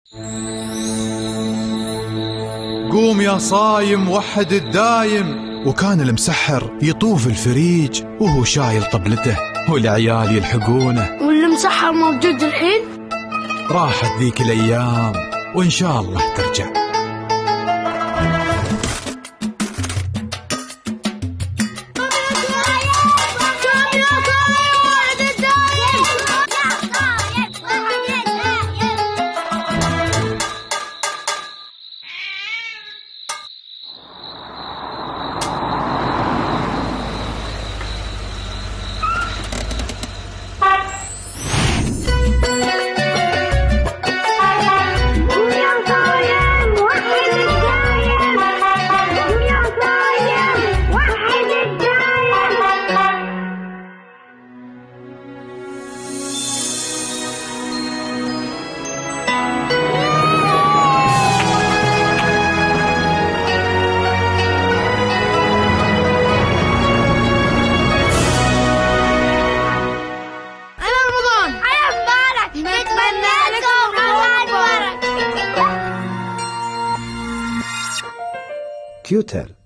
قوم يا صايم وحد الدايم. وكان المسحر يطوف الفريج وهو شايل طبلته والعيال يلحقونه. والمسحر موجود الحين؟ راحت ذيك الأيام وإن شاء الله ترجع. كيوتل.